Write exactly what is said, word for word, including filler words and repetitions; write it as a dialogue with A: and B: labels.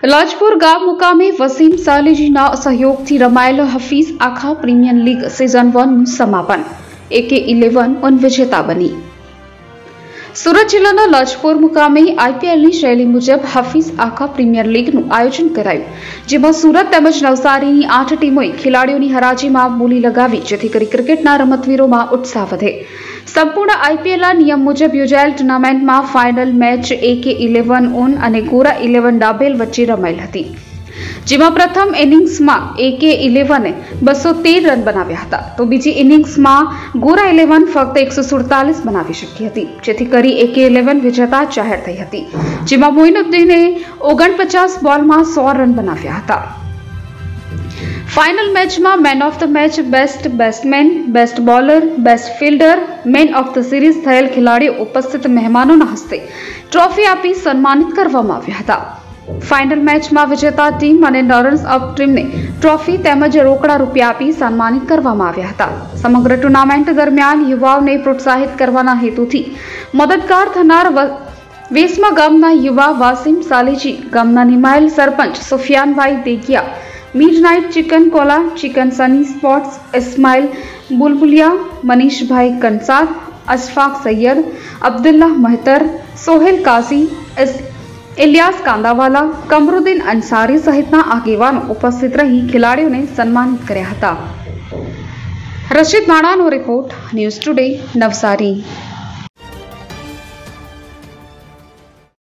A: લાજપુર ગામ મુકામે વસીમ સાલેજીના સહયોગથી રમાયેલ હફીઝ આખા પ્રીમિયર લીગ સિઝન વનનું સમાપન એકે ઇલેવન વન વિજેતા બની। સુરત જિલ્લાના લાજપુર મુકામે આઈપીએલની શૈલી મુજબ હફીઝ આખા પ્રીમિયર લીગનું આયોજન કરાયું, જેમાં સુરત તેમજ નવસારીની આઠ ટીમોએ ખેલાડીઓની હરાજીમાં બોલી લગાવી, જેથી કરી ક્રિકેટના રમતવીરોમાં ઉત્સાહ વધે। સંપૂર્ણ આઈપીએલના નિયમ મુજબ યોજાયેલ ટુર્નામેન્ટમાં ફાઇનલ મેચ એકે ઇલેવન ઓન અને ગોરા ઇલેવન ડાબેલ વચ્ચે રમાયેલ હતી, જેમાં પ્રથમ ઇનિંગ્સમાં એકે ઇલેવને બસો તેર રન બનાવ્યા હતા, તો બીજી ઇનિંગ્સમાં ગોરા ઇલેવન ફક્ત એકસો સુડતાલીસ બનાવી શકી હતી, જેથી કરી એકે ઇલેવન વિજેતા જાહેર થઈ હતી, જેમાં મોઇનુદ્દીને ઓગણપચાસ બોલમાં સો રન બનાવ્યા હતા। ફાઇનલ મેચમાં man of the match, best batsman, best bowler, best fielder, man of the series થયેલ ખેલાડીઓ ઉપસ્થિત મહેમાનોના હસ્તે ટ્રોફી આપી સન્માનિત કરવામાં આવ્યા હતા। ફાઇનલ મેચમાં વિજેતા ટીમ અને રનર્સ અપ ટીમને ટ્રોફી તેમજ રોકડા રૂપિયા આપી સન્માનિત કરવામાં આવ્યા હતા। સમગ્ર ટુર્નામેન્ટ દરમિયાન યુવાઓને પ્રોત્સાહિત કરવાના હેતુથી મદદગાર થનાર વેસમા ગામના યુવા વાસીમ સાલેજી, ગામના નિમાયેલ sarpanch Sufiyanbhai Degiya, midnight chicken cola, chicken sunny sports, Ismail Bulbuliya, Manishbhai Kansar, Ashfaq Sayyed, Abdullah Mehtar, Sohail Kazi, Iliyas Kandawala, Kamruddin Ansari સહિતના આગેવાનો ઉપસ્થિત રહી ખેલાડીઓને સન્માનિત કર્યા હતા। રશીદ માણાનો રિપોર્ટ, ન્યૂઝ ટુડે, નવસારી।